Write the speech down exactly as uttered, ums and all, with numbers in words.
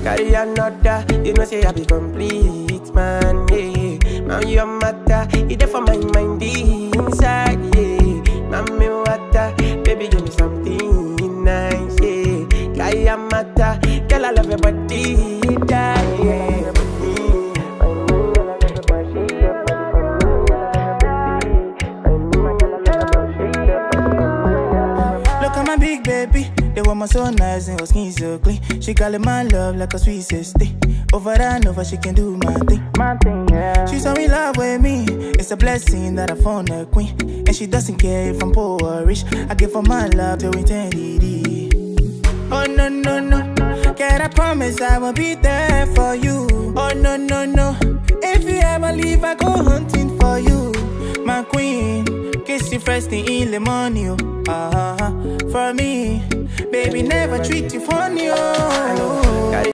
carry another. You know say I be complete, man, yeah. Man, you matter, it there for my mind inside, yeah. Mami water, baby give me something nice, yeah. Carry matter, girl I love your body, die, yeah. Big baby, the woman so nice and her skin so clean. She calling my love like a sweet sister. Over and over, she can do my thing. My thing, yeah. She's so in love with me. It's a blessing that I found a queen, and she doesn't care if I'm poor or rich. I give her my love till eternity. Oh no no no, can I promise I will be there for you? Oh no no no, if you ever leave, I go hunting for you, my queen. Kiss you first thing in the morning, oh. uh-huh. For me, baby, never treat you funny, oh.